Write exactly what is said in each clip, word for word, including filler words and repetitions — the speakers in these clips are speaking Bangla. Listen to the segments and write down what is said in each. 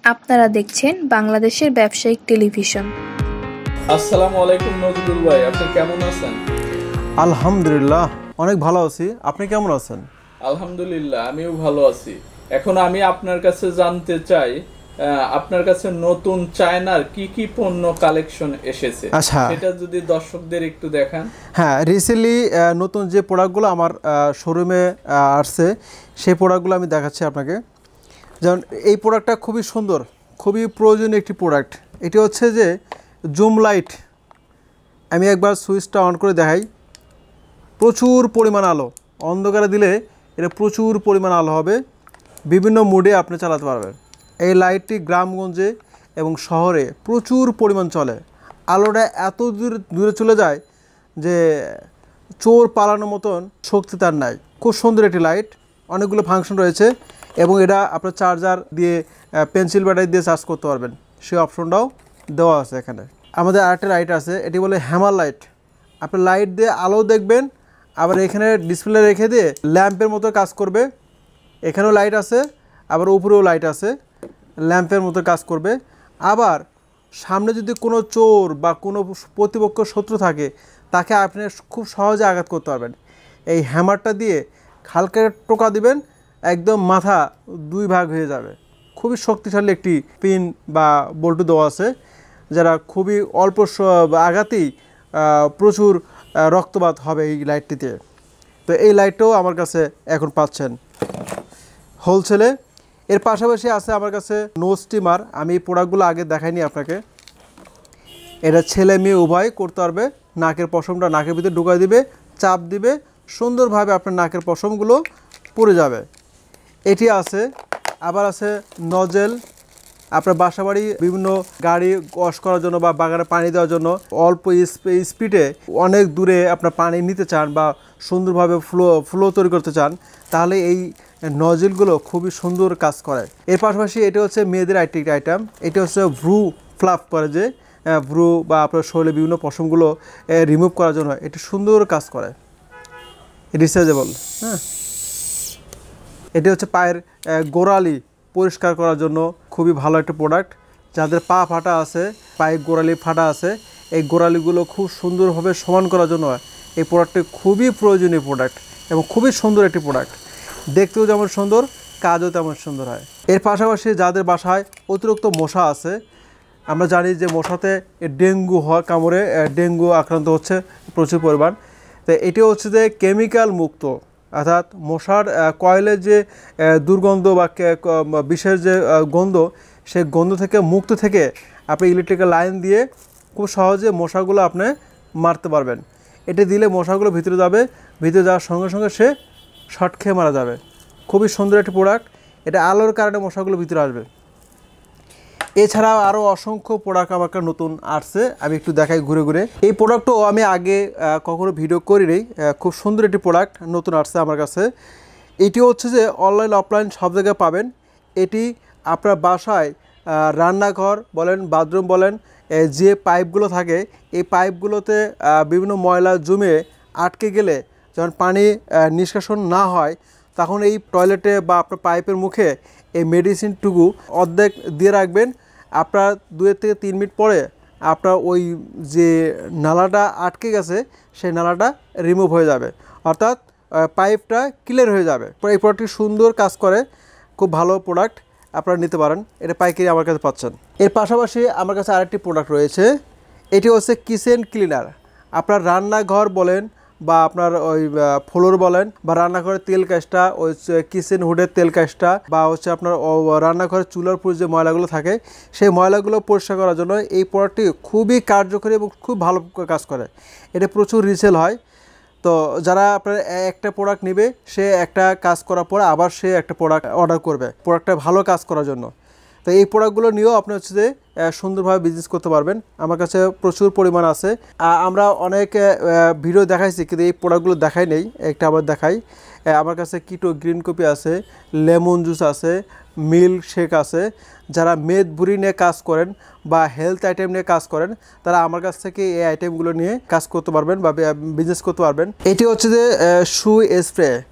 আপনারা দেখছেন বাংলাদেশের ব্যবসায়িক টেলিভিশন। আসসালামু আলাইকুম নজরুল ভাই, আপনি কেমন আছেন? আলহামদুলিল্লাহ, অনেক ভালো আছি। আপনি কেমন আছেন? আলহামদুলিল্লাহ, আমিও ভালো আছি। এখন আমি আপনার কাছে জানতে চাই, আপনার কাছে নতুন চায়নার কি কি পণ্য কালেকশন এসেছে, আচ্ছা, এটা যদি দর্শকদের একটু দেখান। হ্যাঁ, রিসেন্টলি নতুন যে প্রোডাক্টগুলো আমার শোরুমে আসছে সেই প্রোডাক্টগুলো আমি দেখাচ্ছি আপনাকে। যেমন এই প্রোডাক্টটা খুবই সুন্দর, খুবই প্রয়োজনীয় একটি প্রোডাক্ট। এটি হচ্ছে যে জুম লাইট। আমি একবার সুইচটা অন করে দেখাই। প্রচুর পরিমাণ আলো, অন্ধকারে দিলে এটা প্রচুর পরিমাণ আলো হবে, বিভিন্ন মুডে আপনি চালাতে পারবেন। এই লাইটটি গ্রামগঞ্জে এবং শহরে প্রচুর পরিমাণ চলে। আলোটা এত দূরে দূরে চলে যায় যে চোর পালানোর মতন শক্তি তার নাই। খুব সুন্দর একটি লাইট, অনেকগুলো ফাংশন রয়েছে এবং এটা আপনার চার্জার দিয়ে পেন্সিল ব্যাটারি দিয়ে চার্জ করতে পারবেন, সেই অপশনটাও দেওয়া আছে এখানে। আমাদের আরেকটা লাইট আছে, এটি বলে হ্যামার লাইট। আপনি লাইট দিয়ে আলো দেখবেন, আবার এখানে ডিসপ্লে রেখে দিয়ে ল্যাম্পের মতো কাজ করবে। এখানেও লাইট আছে, আবার উপরেও লাইট আছে, ল্যাম্পের মতো কাজ করবে। আবার সামনে যদি কোনো চোর বা কোনো প্রতিপক্ষ শত্রু থাকে, তাকে আপনি খুব সহজে আঘাত করতে পারবেন। এই হ্যামারটা দিয়ে হালকা টোকা দিবেন, একদম মাথা দুই ভাগ হয়ে যাবে। খুবই শক্তিশালী একটি পিন বা বল্টু দেওয়া আছে, যারা খুবই অল্প আঘাতেই প্রচুর রক্তপাত হবে এই লাইটটিতে। তো এই লাইটটাও আমার কাছে এখন পাচ্ছেন হোলসেলে। এর পাশাপাশি আছে আমার কাছে নো স্টিমার। আমি এই প্রোডাক্টগুলো আগে দেখাইনি আপনাকে। এটা ছেলে মেয়ে উভয় করতে পারবে। নাকের পশমটা নাকের ভিতরে ঢুকাই দিবে, চাপ দিবে, সুন্দরভাবে আপনার নাকের পশমগুলো পড়ে যাবে। এটি আছে। আবার আছে নজেল। আপনার বাসাবাড়ি বিভিন্ন গাড়ি ওয়াশ করার জন্য বা বাগানে পানি দেওয়ার জন্য অল্প স্পিডে অনেক দূরে আপনার পানি নিতে চান বা সুন্দরভাবে ফ্লো ফ্লো তৈরি করতে চান, তাহলে এই নজেলগুলো খুবই সুন্দর কাজ করে। এর পাশাপাশি এটা হচ্ছে মেয়েদের আইটি আইটেম। এটা হচ্ছে ভ্রু ফ্লাফ করে, যে ভ্রু বা আপনার শরীরে বিভিন্ন পশমগুলো রিমুভ করার জন্য এটি সুন্দর কাজ করে। রিচার্জেবল। হ্যাঁ, এটি হচ্ছে পায়ের গোড়ালি পরিষ্কার করার জন্য খুবই ভালো একটা প্রোডাক্ট। যাদের পা ফাটা আছে, পায়ে গোড়ালি ফাটা আছে, এই গোড়ালিগুলো খুব সুন্দরভাবে সমান করার জন্য এই প্রোডাক্টটি খুবই প্রয়োজনীয় প্রোডাক্ট এবং খুবই সুন্দর একটি প্রোডাক্ট। দেখতেও যেমন সুন্দর, কাজও তেমন সুন্দর হয়। এর পাশাপাশি যাদের বাসায় অতিরিক্ত মশা আছে, আমরা জানি যে মশাতে ডেঙ্গু হয়, কামড়ে ডেঙ্গু আক্রান্ত হচ্ছে প্রচুর পরিমাণ। তো এটি হচ্ছে যে কেমিক্যাল মুক্ত, অর্থাৎ মশার কয়েলের যে দুর্গন্ধ বা বিষের যে গন্ধ, সেই গন্ধ থেকে মুক্ত থেকে আপনি ইলেকট্রিক্যাল লাইন দিয়ে খুব সহজে মশাগুলো আপনি মারতে পারবেন। এটি দিলে মশাগুলো ভিতরে যাবে, ভিতরে যাওয়ার সঙ্গে সঙ্গে সে শর্ট খেয়ে মারা যাবে। খুবই সুন্দর একটি প্রোডাক্ট। এটা আলোর কারণে মশাগুলো ভিতরে আসবে। এছাড়াও আরও অসংখ্য প্রোডাক্ট আমার কাছে নতুন আসছে, আমি একটু দেখাই ঘুরে ঘুরে। এই প্রোডাক্টও আমি আগে কখনো ভিডিও করিনি। খুব সুন্দর একটি প্রোডাক্ট নতুন আসছে আমার কাছে। এটি হচ্ছে যে অনলাইন অফলাইন সব জায়গায় পাবেন। এটি আপনার বাসায় রান্নাঘর বলেন, বাথরুম বলেন, যে পাইপগুলো থাকে, এই পাইপগুলোতে বিভিন্ন ময়লা জমে আটকে গেলে যখন পানি নিষ্কাশন না হয়, তখন এই টয়লেটে বা আপনার পাইপের মুখে এই মেডিসিনটুকু অর্ধেক দিয়ে রাখবেন। আপনার দুই থেকে তিন মিনিট পরে আপনার ওই যে নালাটা আটকে গেছে, সেই নালাটা রিমুভ হয়ে যাবে, অর্থাৎ পাইপটা ক্লিয়ার হয়ে যাবে। এই প্রোডাক্টটি সুন্দর কাজ করে, খুব ভালো প্রোডাক্ট, আপনারা নিতে পারেন। এটা পাইকারি আমার কাছে পাচ্ছেন। এর পাশাপাশি আমার কাছে আরেকটি প্রোডাক্ট রয়েছে। এটি হচ্ছে কিচেন ক্লিনার। আপনার রান্নাঘর বলেন বা আপনার ওই ফ্লোর বলেন বা রান্নাঘরের তেল কাজটা, ওই কিচেন হুডের তেল কাজটা, বা হচ্ছে আপনার রান্নাঘরের চুলার উপর যে ময়লাগুলো থাকে, সেই ময়লাগুলো পরিষ্কার করার জন্য এই প্রোডাক্টটি খুবই কার্যকরী এবং খুব ভালো কাজ করে। এটা প্রচুর রিসেল হয়। তো যারা আপনার একটা প্রোডাক্ট নেবে, সে একটা কাজ করার পরে আবার সে একটা প্রোডাক্ট অর্ডার করবে প্রোডাক্টটা ভালো কাজ করার জন্য। তো এই প্রোডাক্টগুলো নিয়েও আপনি হচ্ছে যে সুন্দরভাবে বিজনেস করতে পারবেন। আমার কাছে প্রচুর পরিমাণ আছে। আমরা অনেক ভিডিও দেখাইছি, কিন্তু এই প্রোডাক্টগুলো দেখাই নেই। একটা আবার দেখাই। আমার কাছে কিটো গ্রিন কফি আছে, লেমন জুস আছে, মিল্ক শেক আছে। যারা মেদ ভুঁড়ি নিয়ে কাজ করেন বা হেলথ আইটেম নিয়ে কাজ করেন, তারা আমার কাছ থেকে এই আইটেমগুলো নিয়ে কাজ করতে পারবেন বা বিজনেস করতে পারবেন। এটি হচ্ছে যে শু স্প্রে।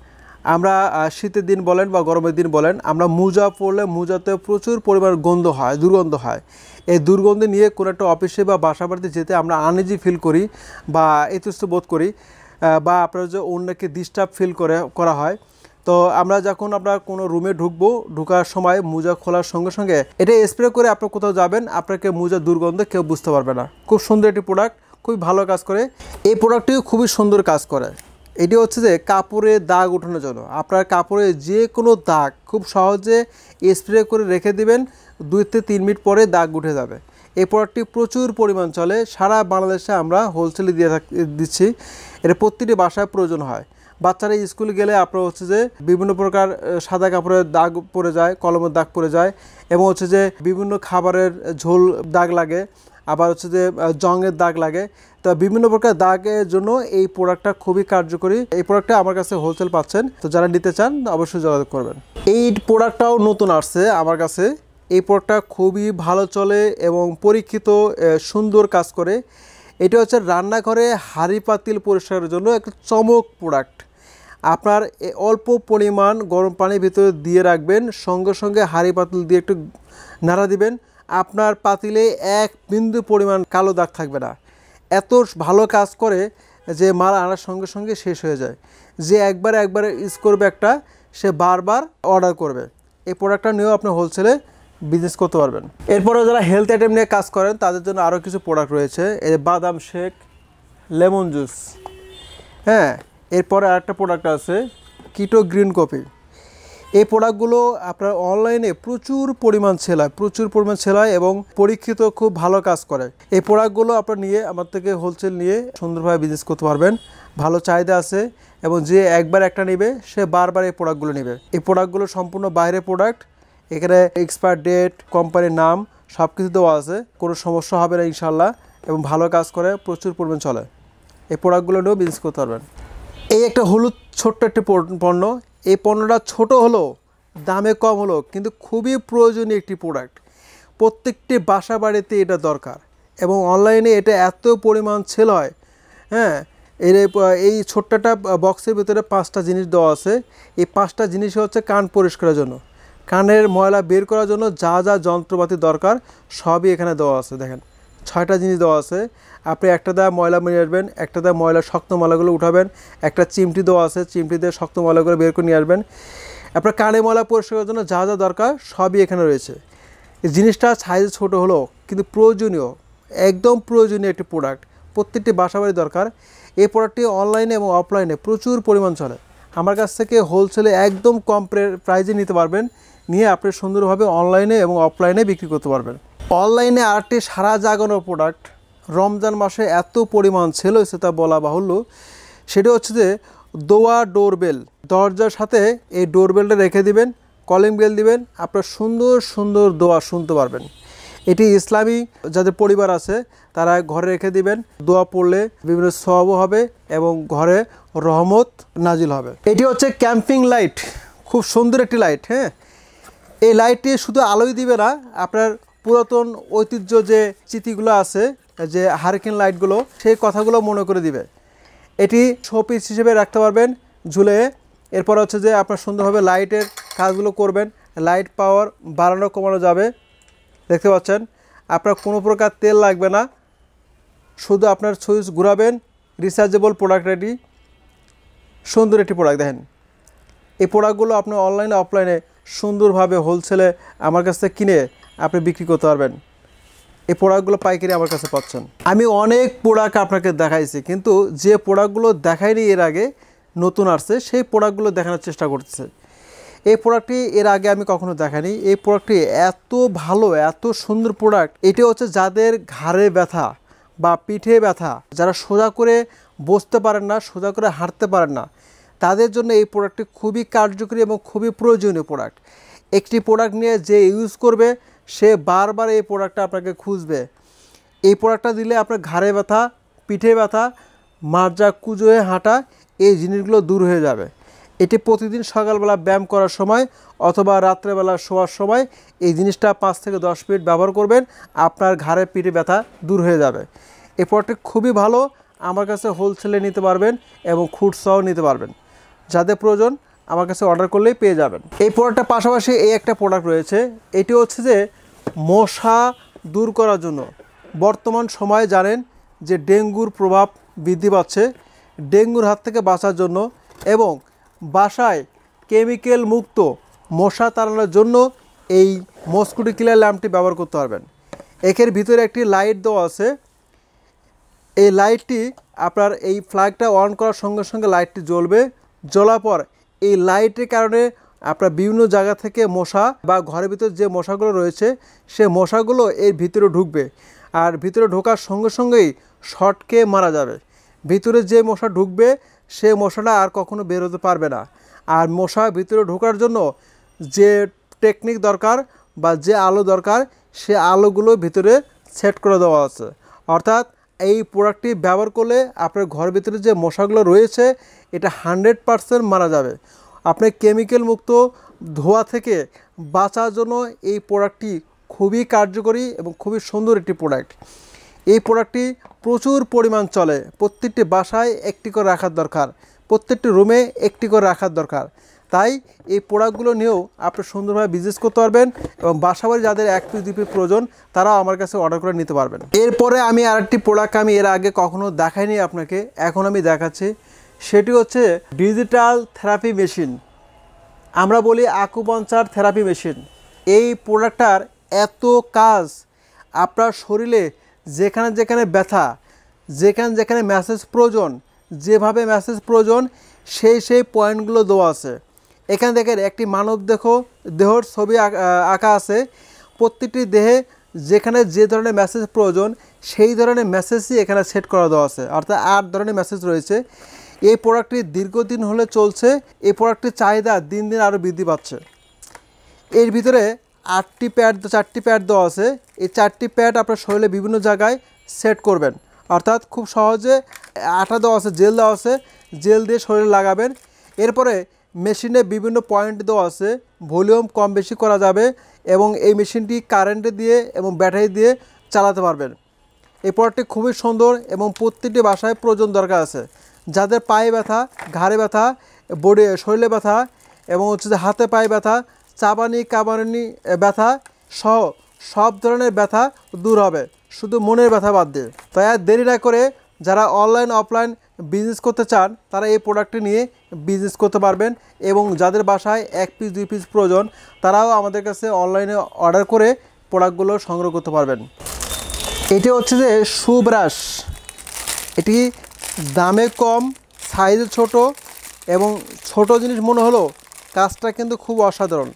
আমরা শীতের দিন বলেন বা গরমের দিন বলেন, আমরা মোজা পরলে মোজাতে প্রচুর পরিমাণ গন্ধ হয়, দুর্গন্ধ হয়। এই দুর্গন্ধ নিয়ে কোনো একটা অফিসে বা বাসা বাড়িতে যেতে আমরা আনইজি ফিল করি বা ইতস্ত বোধ করি, বা আপনার যে অন্যকে ডিস্টার্ব ফিল করে করা হয়। তো আমরা যখন আমরা কোনো রুমে ঢুকবো, ঢোকার সময় মোজা খোলার সঙ্গে সঙ্গে এটা স্প্রে করে আপনার কোথাও যাবেন, আপনাকে মোজা দুর্গন্ধ কেউ বুঝতে পারবে না। খুব সুন্দর একটি প্রোডাক্ট, খুবই ভালো কাজ করে। এই প্রোডাক্টটিও খুবই সুন্দর কাজ করে। এটি হচ্ছে যে কাপড়ে দাগ ওঠানোর জন্য। আপনার কাপড়ে যে কোনো দাগ খুব সহজে স্প্রে করে রেখে দিবেন, দুই থেকে তিন মিনিট পরে দাগ উঠে যাবে। এই প্রোডাক্টটি প্রচুর পরিমাণ চলে, সারা বাংলাদেশে আমরা হোলসেলে দিয়ে দিচ্ছি। এটা প্রতিটি বাসায় প্রয়োজন হয়। বাচ্চারা স্কুলে গেলে আপনার হচ্ছে যে বিভিন্ন প্রকার সাদা কাপড়ের দাগ পড়ে যায়, কলমের দাগ পড়ে যায়, এবং হচ্ছে যে বিভিন্ন খাবারের ঝোল দাগ লাগে, আবার হচ্ছে যে জংয়ের দাগ লাগে। তো বিভিন্ন প্রকার দাগের জন্য এই প্রোডাক্টটা খুবই কার্যকরী। এই প্রোডাক্টটা আমার কাছে হোলসেল পাচ্ছেন, তো যারা নিতে চান অবশ্যই যোগাযোগ করবেন। এই প্রোডাক্টটাও নতুন আসছে আমার কাছে। এই প্রোডাক্টটা খুবই ভালো চলে এবং পরীক্ষিত, সুন্দর কাজ করে। এটা হচ্ছে রান্নাঘরে হাঁড়ি পাতিল পরিষ্কারের জন্য একটা চমক প্রোডাক্ট। আপনার অল্প পরিমাণ গরম পানির ভিতরে দিয়ে রাখবেন, সঙ্গে সঙ্গে হাঁড়ি পাতিল দিয়ে একটু নাড়া দিবেন, আপনার পাতিলে এক বিন্দু পরিমাণ কালো দাগ থাকবে না। এত ভালো কাজ করে যে মাল আনার সঙ্গে সঙ্গে শেষ হয়ে যায়। যে একবার একবার ইউজ করবে একটা, সে বারবার অর্ডার করবে। এই প্রোডাক্টটা নিয়েও আপনি হোলসেলে বিজনেস করতে পারবেন। এরপরে যারা হেলথ আইটেম নিয়ে কাজ করেন তাদের জন্য আরও কিছু প্রোডাক্ট রয়েছে। এই বাদাম শেক, লেমন জুস, হ্যাঁ। এরপরে আরেকটা প্রোডাক্ট আছে কিটো গ্রিন কফি। এই প্রোডাক্টগুলো আপনার অনলাইনে প্রচুর পরিমাণ সেল হয়, প্রচুর পরিমাণ সেল হয় এবং পরীক্ষিত, খুব ভালো কাজ করে। এই প্রোডাক্টগুলো আপনার নিয়ে আমার থেকে হোলসেল নিয়ে সুন্দরভাবে বিজনেস করতে পারবেন। ভালো চাহিদা আছে এবং যে একবার একটা নেবে সে বারবার এই প্রোডাক্টগুলো নেবে। এই প্রোডাক্টগুলো সম্পূর্ণ বাইরের প্রোডাক্ট। এখানে এক্সপায়ার ডেট, কোম্পানির নাম সব কিছু দেওয়া আছে, কোনো সমস্যা হবে না ইনশাল্লাহ, এবং ভালো কাজ করে, প্রচুর পরিমাণ চলে। এই প্রোডাক্টগুলো নিয়েও বিজনেস করতে পারবেন। এই একটা হলুদ ছোট্ট একটি পণ্য। এই পণ্যটা ছোট হলো, দামে কম হলো, কিন্তু খুবই প্রয়োজনীয় একটি প্রোডাক্ট। প্রত্যেকটি বাসা বাড়িতে এটা দরকার এবং অনলাইনে এটা এত পরিমাণ সেল হয়, হ্যাঁ। এর এই ছোট্টটা বক্সের ভিতরে পাঁচটা জিনিস দেওয়া আছে। এই পাঁচটা জিনিস হচ্ছে কান পরিষ্কারের জন্য, কানের ময়লা বের করার জন্য যা যা যন্ত্রপাতি দরকার সবই এখানে দেওয়া আছে। দেখেন, ছয়টা জিনিস দেওয়া আছে। আপনি একটা দেওয়া ময়লা নিয়ে আসবেন, একটা দেওয়া ময়লা শক্ত ময়লাগুলো উঠাবেন, একটা চিমটি দেওয়া আছে, চিমটি দিয়ে শক্ত ময়লাগুলো বের করে নিয়ে আসবেন। আপনার কানে ময়লা পরিষ্কারের জন্য যা যা দরকার সবই এখানে রয়েছে। এই জিনিসটা সাইজ ছোট হলো কিন্তু প্রয়োজনীয়, একদম প্রয়োজনীয় একটি প্রোডাক্ট, প্রত্যেকটি বাসাবাড়ি দরকার। এই প্রোডাক্টটি অনলাইনে এবং অফলাইনে প্রচুর পরিমাণ চলে। আমার কাছ থেকে হোলসেলে একদম কম প্রাইজে নিতে পারবেন, নিয়ে আপনি সুন্দরভাবে অনলাইনে এবং অফলাইনে বিক্রি করতে পারবেন। অনলাইনে আরেকটি সারা জাগানোর প্রোডাক্ট, রমজান মাসে এত পরিমাণ সেল হয়েছে তা বলা বাহুল্য। সেটা হচ্ছে যে দোয়া ডোরবেল। দরজার সাথে এই ডোরবেলটা রেখে দিবেন, কলিং বেল দিবেন, আপনার সুন্দর সুন্দর দোয়া শুনতে পারবেন। এটি ইসলামী যাদের পরিবার আছে তারা ঘরে রেখে দিবেন, দোয়া পড়লে বিভিন্ন সওয়াবও হবে এবং ঘরে রহমত নাজিল হবে। এটি হচ্ছে ক্যাম্পিং লাইট, খুব সুন্দর একটি লাইট, হ্যাঁ। এই লাইটটি শুধু আলোই দিবে না, আপনার পুরাতন ঐতিহ্য যে স্মৃতিগুলো আছে, যে হারিকেন লাইটগুলো, সেই কথাগুলো মনে করে দিবে। এটি শোপিস হিসেবে রাখতে পারবেন ঝুলে। এরপর হচ্ছে যে আপনার সুন্দরভাবে লাইটের কাজগুলো করবেন, লাইট পাওয়ার বাড়ানো কমানো যাবে। দেখতে পাচ্ছেন, আপনার কোনো প্রকার তেল লাগবে না, শুধু আপনার সুইচ ঘুরাবেন। রিচার্জেবল প্রোডাক্ট, এটি সুন্দর একটি প্রোডাক্ট। দেখেন, এই প্রোডাক্টগুলো আপনি অনলাইনে অফলাইনে সুন্দরভাবে হোলসেলে আমার কাছ থেকে কিনে আপনি বিক্রি করতে পারবেন। এই প্রোডাক্টগুলো পাইকারি আমার কাছে পাচ্ছেন। আমি অনেক প্রোডাক্ট আপনাকে দেখাইছি, কিন্তু যে প্রোডাক্টগুলো দেখাইনি এর আগে, নতুন আসছে, সেই প্রোডাক্টগুলো দেখানোর চেষ্টা করতেছে। এই প্রোডাক্টটি এর আগে আমি কখনো দেখাইনি। এই প্রোডাক্টটি এত ভালো, এত সুন্দর প্রোডাক্ট। এটি হচ্ছে যাদের ঘাড়ে ব্যথা বা পিঠে ব্যথা, যারা সোজা করে বসতে পারেন না, সোজা করে হাঁটতে পারেন না, তাদের জন্য এই প্রোডাক্টটি খুবই কার্যকরী এবং খুবই প্রয়োজনীয় প্রোডাক্ট। একটি প্রোডাক্ট নিয়ে যে ইউজ করবে সে বারবার এই প্রোডাক্টটা আপনাকে খুঁজবে। এই প্রোডাক্টটা দিলে আপনার ঘাড়ে ব্যথা, পিঠে ব্যথা, মার্জা কুঁজো হয়ে হাঁটা, এই জিনিসগুলো দূর হয়ে যাবে। এটি প্রতিদিন সকালবেলা ব্যায়াম করার সময় অথবা রাত্রেবেলা শোয়ার সময় এই জিনিসটা পাঁচ থেকে দশ মিনিট ব্যবহার করবেন, আপনার ঘাড়ে পিঠে ব্যথা দূর হয়ে যাবে। এই প্রোডাক্টটি খুবই ভালো, আমার কাছে হোলসেলে নিতে পারবেন এবং খুচরাও নিতে পারবেন। যাদের প্রয়োজন আমার কাছে অর্ডার করলেই পেয়ে যাবেন। এই প্রোডাক্টটার পাশাপাশি এই একটা প্রোডাক্ট রয়েছে, এটি হচ্ছে যে মশা দূর করার জন্য। বর্তমান সময়ে জানেন যে ডেঙ্গুর প্রভাব বৃদ্ধি পাচ্ছে, ডেঙ্গুর হাত থেকে বাঁচার জন্য এবং বাসায় কেমিক্যাল মুক্ত মশা তাড়ানোর জন্য এই মসকিটো কিলার ল্যাম্পটি ব্যবহার করতে পারবেন। এর ভিতরে একটি লাইট দেওয়া আছে, এই লাইটটি আপনার এই ফ্ল্যাগটা অন করার সঙ্গে সঙ্গে লাইটটি জ্বলবে, জ্বলার পর এই লাইটের কারণে আপনার বিভিন্ন জায়গা থেকে মশা বা ঘরের ভিতরে যে মশাগুলো রয়েছে সে মশাগুলো এর ভিতরে ঢুকবে, আর ভিতরে ঢোকার সঙ্গে সঙ্গেই শর্টকে মারা যাবে। ভিতরে যে মশা ঢুকবে সে মশাটা আর কখনো বের হতে পারবে না। আর মশা ভিতরে ঢোকার জন্য যে টেকনিক দরকার বা যে আলো দরকার সে আলোগুলো ভিতরে সেট করে দেওয়া আছে। অর্থাৎ এই প্রোডাক্টটি ব্যবহার করলে আপনার ঘরের ভিতরে যে মশাগুলো রয়েছে এটা হান্ড্রেড পারসেন্ট মারা যাবে। আপনি কেমিক্যাল মুক্ত ধোঁয়া থেকে বাঁচার জন্য এই প্রোডাক্টটি খুবই কার্যকরী এবং খুবই সুন্দর একটি প্রোডাক্ট। এই প্রোডাক্টটি প্রচুর পরিমাণ চলে, প্রত্যেকটি বাসায় একটি করে রাখার দরকার, প্রত্যেকটি রুমে একটি করে রাখার দরকার। তাই এই প্রোডাক্টগুলো নিয়েও আপনি সুন্দরভাবে বিজনেস করতে পারবেন এবং বাসাবাড়ি যাদের এক পিস দুই পিস প্রয়োজন তারাও আমার কাছে অর্ডার করে নিতে পারবেন। এরপরে আমি আরেকটি প্রোডাক্ট আমি এর আগে কখনো দেখাইনি আপনাকে, এখন আমি দেখাচ্ছি। সেটি হচ্ছে ডিজিটাল থেরাপি মেশিন, আমরা বলি আকুপাঞ্চার থেরাপি মেশিন। এই প্রোডাক্টটার এত কাজ, আপনার শরীরে যেখানে যেখানে ব্যথা, যেখানে যেখানে ম্যাসেজ প্রয়োজন, যেভাবে ম্যাসেজ প্রয়োজন সেই সেই পয়েন্টগুলো দেওয়া আছে। এখানে দেখেন একটি মানব দেহ দেহর ছবি আঁকা আছে, প্রত্যেকটি দেহে যেখানে যে ধরনের মেসেজ প্রয়োজন সেই ধরনের মেসেজই এখানে সেট করা দেওয়া আছে, অর্থাৎ আট ধরনের মেসেজ রয়েছে। এই প্রোডাক্টটি দীর্ঘদিন হলে চলছে, এই প্রোডাক্টটির চাহিদা দিন দিন আরও বৃদ্ধি পাচ্ছে। এর ভিতরে আটটি প্যাড চারটি প্যাড দেওয়া আছে, এই চারটি প্যাড আপনার শরীরে বিভিন্ন জায়গায় সেট করবেন, অর্থাৎ খুব সহজে আঠা দেওয়া আছে, জেল দেওয়া আছে, জেল দিয়ে শরীরে লাগাবেন। এরপরে মেশিনে বিভিন্ন পয়েন্ট দেওয়া আছে, ভলিউম কম বেশি করা যাবে এবং এই মেশিনটি কারেন্টে দিয়ে এবং ব্যাটারি দিয়ে চালাতে পারবেন। এই প্রোডাক্টটি খুবই সুন্দর এবং প্রত্যেকটি বাসায় প্রয়োজন দরকার আছে। যাদের পায়ে ব্যথা, ঘাড়ে ব্যথা, বডি শরীরে ব্যথা এবং হচ্ছে যে হাতে পায়ে ব্যথা, চাবানি কাবানি ব্যথা সহ সব ধরনের ব্যথা দূর হবে, শুধু মনের ব্যথা বাদ দিয়ে। তাই আর দেরি না করে যারা অনলাইন অফলাইন বিজনেস করতে চান তারা এই প্রোডাক্টটি নিয়ে বিজনেস করতে পারবেন এবং যাদের বাসায় এক পিস দুই পিস প্রয়োজন তারাও আমাদের কাছে অনলাইনে অর্ডার করে প্রোডাক্টগুলো সংগ্রহ করতে পারবেন। এটি হচ্ছে যে শু ব্রাশ, এটি দামে কম, সাইজে ছোট এবং ছোট জিনিস মনে হলো কাজটা কিন্তু খুব অসাধারণ।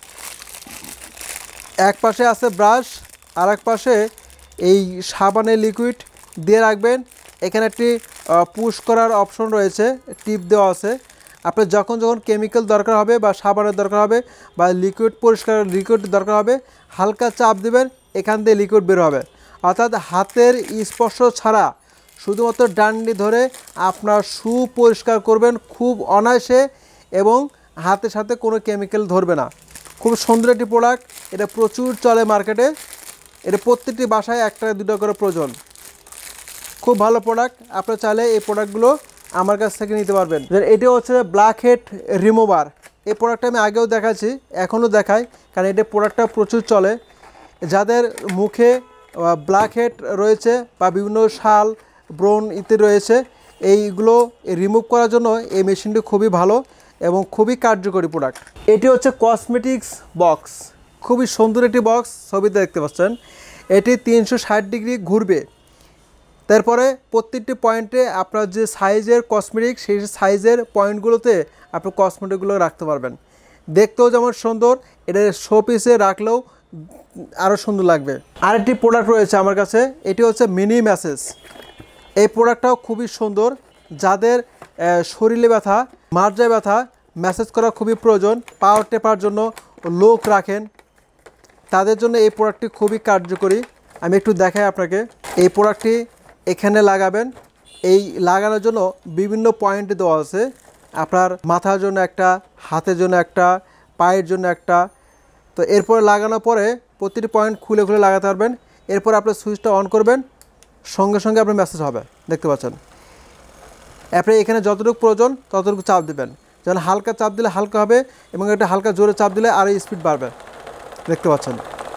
এক পাশে আছে ব্রাশ, আর এক পাশে এই সাবানের লিকুইড দিয়ে রাখবেন। এখানে একটি পুশ করার অপশন রয়েছে, টিপ দেওয়া আছে। আপনার যখন যখন কেমিক্যাল দরকার হবে বা সাবানের দরকার হবে বা লিকুইড পরিষ্কার লিকুইড দরকার হবে হালকা চাপ দেবেন, এখান দিয়ে লিকুইড বের হবে। অর্থাৎ হাতের স্পর্শ ছাড়া শুধুমাত্র ডান্ডি ধরে আপনার শু পরিষ্কার করবেন খুব অনায়াসে এবং হাতের সাথে কোনো কেমিক্যাল ধরবে না। খুব সুন্দর একটি প্রোডাক্ট, এটা প্রচুর চলে মার্কেটে, এটা প্রত্যেকটি বাসায় একটা দুটো করে প্রয়োজন। খুব ভালো প্রোডাক্ট, আপনারা চাইলে এই প্রোডাক্টগুলো আমার কাছ থেকে নিতে পারবেন। এটি হচ্ছে ব্ল্যাক হেড রিমুভার। এই প্রোডাক্টটা আমি আগেও দেখাচ্ছি, এখনও দেখাই, কারণ এটা প্রোডাক্টটা প্রচুর চলে। যাদের মুখে ব্ল্যাক হেড রয়েছে বা বিভিন্ন শাল ব্রণ ইত্যাদি রয়েছে, এইগুলো রিমুভ করার জন্য এই মেশিনটি খুবই ভালো এবং খুবই কার্যকরী প্রোডাক্ট। এটি হচ্ছে কসমেটিক্স বক্স, খুবই সুন্দর একটি বক্স, ছবিতে দেখতে পাচ্ছেন। এটি তিনশো ষাট ডিগ্রি ঘুরবে, তারপরে প্রত্যেকটি পয়েন্টে আপনার যে সাইজের কসমেটিক সেই সাইজের পয়েন্টগুলোতে আপনি কসমেটিকগুলো রাখতে পারবেন। দেখতেও যেমন সুন্দর, এটা শো পিসে রাখলেও আরও সুন্দর লাগবে। আরেকটি প্রোডাক্ট রয়েছে আমার কাছে, এটি হচ্ছে মিনি ম্যাসেজ। এই প্রোডাক্টটাও খুবই সুন্দর, যাদের শরীরে ব্যথা, মার্জায় ব্যথা, ম্যাসেজ করা খুবই প্রয়োজন, পাওয়ার টেপার জন্য লোক রাখেন, তাদের জন্য এই প্রোডাক্টটি খুবই কার্যকরী। আমি একটু দেখাই আপনাকে। এই প্রোডাক্টটি এখানে লাগাবেন, এই লাগানোর জন্য বিভিন্ন পয়েন্ট দেওয়া আছে, আপনার মাথার জন্য একটা, হাতের জন্য একটা, পায়ের জন্য একটা। তো এরপরে লাগানোর পরে প্রতিটি পয়েন্ট খুলে খুলে লাগাতে পারবেন। এরপর আপনার সুইচটা অন করবেন, সঙ্গে সঙ্গে আপনার মেসেজ হবে, দেখতে পাচ্ছেন। আপনি এখানে যতটুকু প্রয়োজন ততটুকু চাপ দেবেন। যেমন হালকা চাপ দিলে হালকা হবে এবং এটা হালকা জোরে চাপ দিলে আরও স্পিড বাড়বে, দেখতে পাচ্ছেন।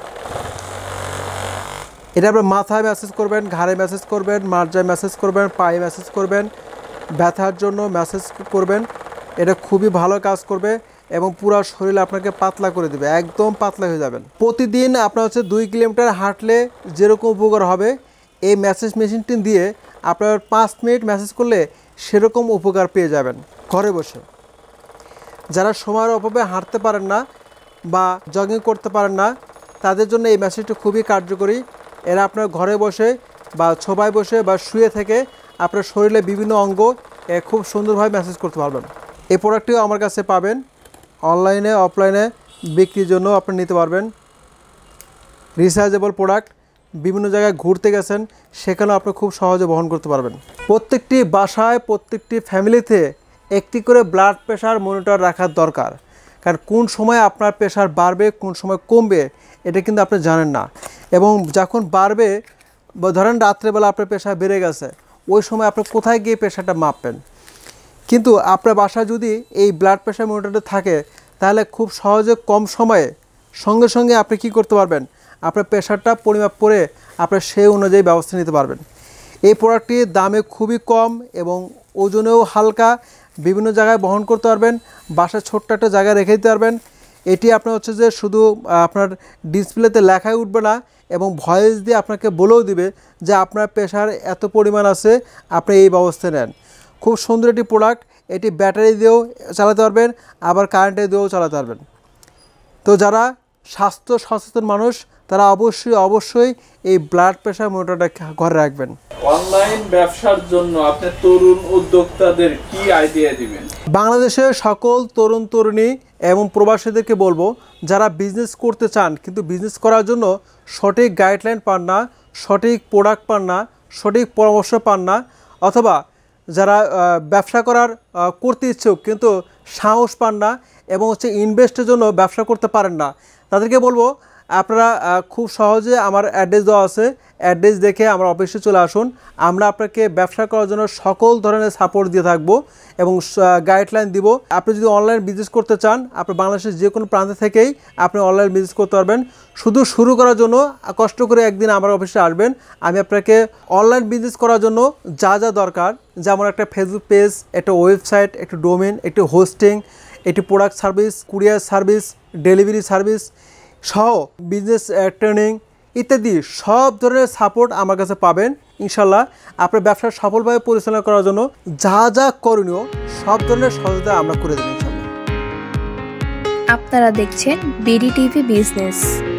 এটা আপনার মাথায় ম্যাসেজ করবেন, ঘাড়ে ম্যাসেজ করবেন, মার্জায় ম্যাসেজ করবেন, পায়ে ম্যাসেজ করবেন, ব্যথার জন্য ম্যাসেজ করবেন। এটা খুবই ভালো কাজ করবে এবং পুরো শরীর আপনাকে পাতলা করে দেবে, একদম পাতলা হয়ে যাবেন। প্রতিদিন আপনার হচ্ছে দুই কিলোমিটার হাঁটলে যেরকম উপকার হবে, এই ম্যাসেজ মেশিনটি দিয়ে আপনার পাঁচ মিনিট ম্যাসেজ করলে সেরকম উপকার পেয়ে যাবেন ঘরে বসে। যারা সময়ের অভাবে হাঁটতে পারেন না বা জগিং করতে পারেন না, তাদের জন্য এই ম্যাসেজটি খুবই কার্যকরী। এরা আপনার ঘরে বসে বা ছোবায় বসে বা শুয়ে থেকে আপনার শরীরে বিভিন্ন অঙ্গ খুব সুন্দরভাবে ম্যাসেজ করতে পারবেন। এই প্রোডাক্টটিও আমার কাছে পাবেন, অনলাইনে অফলাইনে বিক্রির জন্য আপনি নিতে পারবেন। রিচার্জেবল প্রোডাক্ট, বিভিন্ন জায়গায় ঘুরতে গেছেন সেখানেও আপনি খুব সহজে বহন করতে পারবেন। প্রত্যেকটি বাসায় প্রত্যেকটি ফ্যামিলিতে একটি করে ব্লাড প্রেশার মনিটর রাখার দরকার, কারণ কোন সময় আপনার প্রেশার বাড়বে কোন সময় কমবে এটা কিন্তু আপনি জানেন না। এবং যখন বাড়বে, ধরেন রাত্রেবেলা আপনার প্রেশার বেড়ে গেছে, ওই সময় আপনি কোথায় গিয়ে প্রেশারটা মাপবেন? কিন্তু আপনার বাসায় যদি এই ব্লাড প্রেশার মনিটরটা থাকে তাহলে খুব সহজে কম সময়ে সঙ্গে সঙ্গে আপনি কি করতে পারবেন, আপনার প্রেশারটা পরিমাপ করে আপনার সেই অনুযায়ী ব্যবস্থা নিতে পারবেন। এই প্রোডাক্টটির দামে খুবই কম এবং ওজনেও হালকা, বিভিন্ন জায়গায় বহন করতে পারবেন, বাসায় ছোট্ট একটা জায়গায় রেখে দিতে পারবেন। এটি আপনার হচ্ছে যে শুধু আপনার ডিসপ্লেতে লেখাই উঠবে না এবং ভয়েস দিয়ে আপনাকে বলেও দিবে যে আপনার প্রেশার এত পরিমাণ আছে, আপনি এই ব্যবস্থা নেন। খুব সুন্দর একটি প্রোডাক্ট, এটি ব্যাটারি দিয়েও চালাতে পারবেন আবার কারেন্টে দিয়েও চালাতে পারবেন। তো যারা স্বাস্থ্য সচেতন মানুষ তারা অবশ্যই অবশ্যই এই ব্লাড প্রেশার মনিটরটা ঘরে রাখবেন। অনলাইন ব্যবসার জন্য আপনি তরুণ উদ্যোক্তাদের কি আইডিয়া দিবেন? বাংলাদেশের সকল তরুণ তরুণী এবং প্রবাসীদেরকে বলবো, যারা বিজনেস করতে চান কিন্তু বিজনেস করার জন্য সঠিক গাইডলাইন পান না, সঠিক প্রোডাক্ট পান না, সঠিক পরামর্শ পান না, অথবা যারা ব্যবসা করার করতে ইচ্ছুক কিন্তু সাহস পান না এবং হচ্ছে ইনভেস্টের জন্য ব্যবসা করতে পারেন না, তাদেরকে বলবো আপনারা খুব সহজে আমার অ্যাড্রেস দেওয়া আছে, অ্যাড্রেস দেখে আমার অফিসে চলে আসুন। আমরা আপনাকে ব্যবসা করার জন্য সকল ধরনের সাপোর্ট দিয়ে থাকবো এবং গাইডলাইন দিব। আপনি যদি অনলাইন বিজনেস করতে চান, আপনি বাংলাদেশের যে কোনো প্রান্ত থেকেই আপনি অনলাইন বিজনেস করতে পারবেন। শুধু শুরু করার জন্য কষ্ট করে একদিন আমার অফিসে আসবেন, আমি আপনাকে অনলাইন বিজনেস করার জন্য যা যা দরকার, যেমন একটা ফেসবুক পেজ, একটা ওয়েবসাইট, একটা ডোমেন, একটি হোস্টিং, একটি product service, courier service, delivery service সহ বিজনেস ট্রেনিং ইত্যাদি সব ধরনের সাপোর্ট আমার কাছে পাবেন। ইনশাল্লাহ আপনার ব্যবসা সফলভাবে পরিচালনা করার জন্য যা যা করণীয় সব ধরনের সহযোগিতা আমরা করে দেব ইনশাল্লাহ। আপনারা দেখছেন বিডি টিভি বিজনেস।